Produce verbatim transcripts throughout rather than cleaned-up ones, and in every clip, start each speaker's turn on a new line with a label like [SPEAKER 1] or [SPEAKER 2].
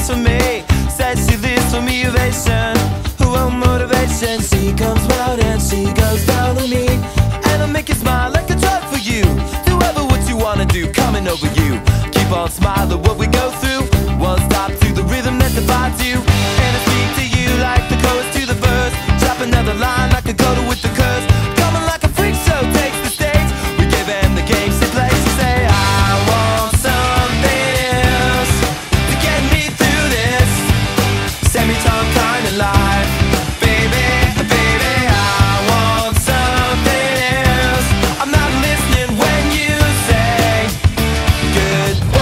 [SPEAKER 1] lives for me. Says she lives for motivation. Who wants motivation? She comes round and she goes down on me, and I make you smile like a drug for you. Do ever what you wanna do, coming over you. Keep on smiling what we go through. One stop to the rhythm that divides you, and I speak to you like the chorus to the verse. Drop another line like a coda with the curse. Coming like a freak show takes the stage. We gave them the game she plays. She say I want something else to get me through this semi-tongue kind of life. Baby, baby, I want something else. I'm not listening when you say goodbye.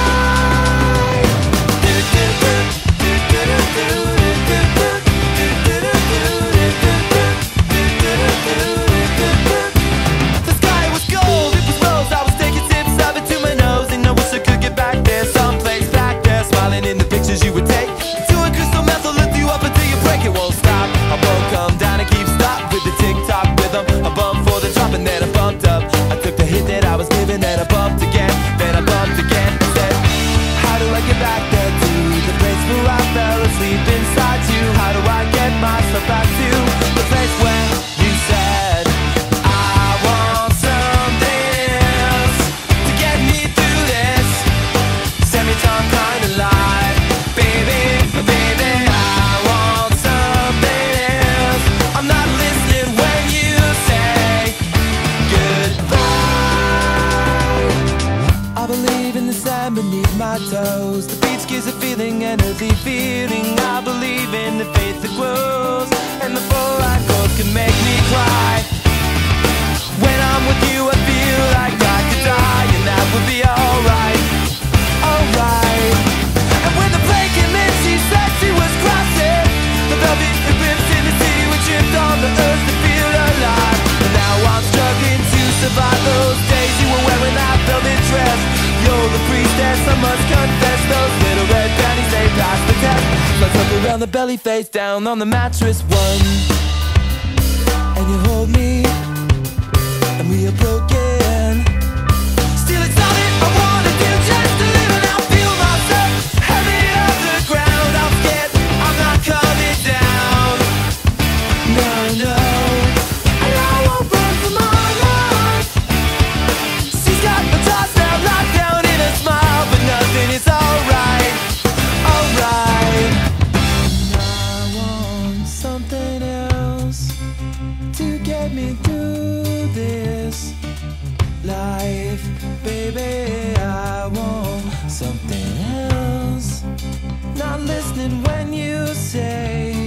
[SPEAKER 1] The sky was gold, it was rose. I was taking sips of it to my nose, and I wish I could get back there, someplace back there, smiling in the pictures you would take. To a crystal meth, I'll lift you up until you break. It won't stop. I won't come down and keep stop with the tick-tock rhythm. I bumped for the drop and then I bumped up. I took the hit that I was giving, then I bumped again, then I bumped again. I said, how do I get back there to the place where I fell asleep inside you? How do I get myself back to the place where you said I want something else to get me through this semi-tongue kind of life? Baby, baby, I want something else. I'm not listening when you say goodbye. I believe in the sand beneath my toes. The beach gives a feeling, energy feeling. I believe in the faith that grows, and the four-eyed ghost can make me cry. When I'm with you, I feel like I could die, and that would be alright, alright. And when the plane came in, she said she was crossing the velvet rips in the sea. We tripped on the earth to feel alive, and now I'm struggling to survive those days you were wearing that velvet dress. You're the priestess, I must confess. Those little red panties, they passed the test. Let's up around the belly, face down on the mattress. One, and you hold me, and we are broken. Still it's all that I wanna do, just to live and I'll feel myself heavy off the ground. I'm scared, I'm not coming down. No, no, and I won't run for my life. She's got the toss now locked down in a smile, but nothing is alright, alright. And I want something else to get me through this life. Baby, I want something else. Not listening when you say